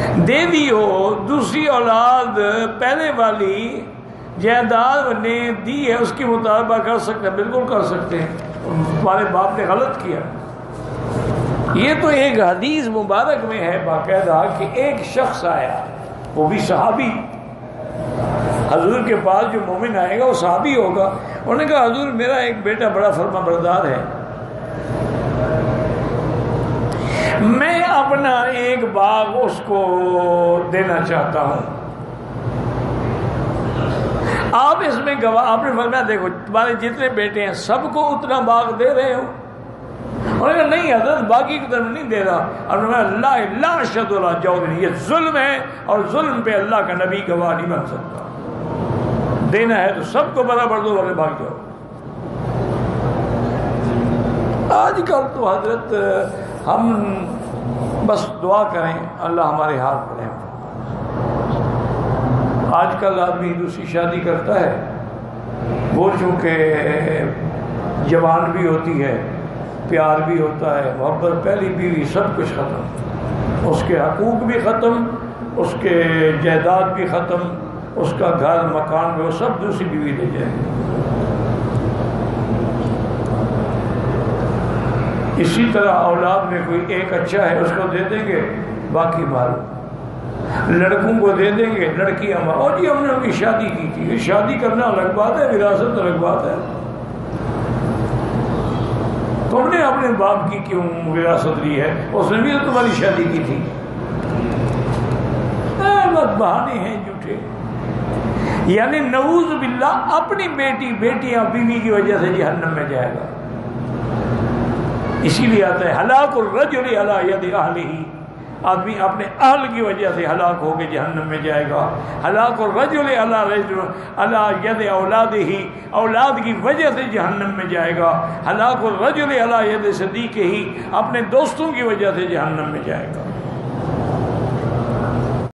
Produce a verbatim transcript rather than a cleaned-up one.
دے دی ہو دوسری اولاد پہلے والی جائیداد نے دی ہے اس کی مطالبہ کر سکتے ہیں، بالکل کر سکتے ہیں، ہمارے باپ نے غلط کیا۔ یہ تو ایک حدیث مبارک میں ہے باقاعدہ کہ ایک شخص آیا، وہ بھی صحابی، حضور کے پاس جو مومن آئے گا وہ صحابی ہوگا۔ انہوں نے کہا حضور میرا ایک بیٹا بڑا فرما بردار ہے، میں اپنا ایک باغ اس کو دینا چاہتا ہوں، آپ اس میں گواہ۔ آپ نے فرمایا دیکھو تمہارے جتنے بیٹے ہیں سب کو اتنا باغ دے رہے ہو؟ انہوں نے کہا نہیں حضرت باقی کی طرف نہیں دے رہا۔ اور میں اللہ لا اشہد علی جور، یہ ظلم ہے اور ظلم پہ اللہ کا نبی گواہ نہیں بن سکتا، دینا ہے تو سب کو برابر دو ورنہ بھاگ جاؤ۔ آج کل تو حضرت ہم بس دعا کریں اللہ ہمارے ہاتھ پڑے۔ آج کل آدمی دوسری شادی کرتا ہے، وہ چونکہ جوان بھی ہوتی ہے، پیار بھی ہوتا ہے، محبت، پہلی بیوی سب کچھ ختم، اس کے حقوق بھی ختم، اس کے جائیداد بھی ختم، اس کا گھر مکان بھی، وہ سب دوسری بیوی لے جائے گی۔ اسی طرح اولاد میں کوئی ایک اچھا ہے اس کو دے دیں گے، باقی مال لڑکوں کو دے دیں گے، لڑکیاں اور جی ہم نے ان کی شادی کی تھی۔ شادی کرنا الگ بات ہے، وراثت الگ بات ہے۔ تم نے اپنے باپ کی کیوں وراثت لی ہے؟ اس نے بھی تو تمہاری شادی کی تھی۔ بس بہانے ہیں جھوٹے، یعنی نعوذ باللہ اپنی بیٹی بیٹیاں بیوی کی وجہ سے جہنم میں جائے گا۔ اسی لیے آتا ہے ہلاک الرجل علی ید اہلہ، آدمی اپنے اہل کی وجہ سے ہلاک ہو کے جہنم میں جائے گا۔ ہلاک الرجل علی ید اولادہ، اولاد کی وجہ سے جہنم میں جائے گا۔ ہلاک الرجل علی ید صدیقہ، اپنے دوستوں کی وجہ سے جہنم میں جائے گا۔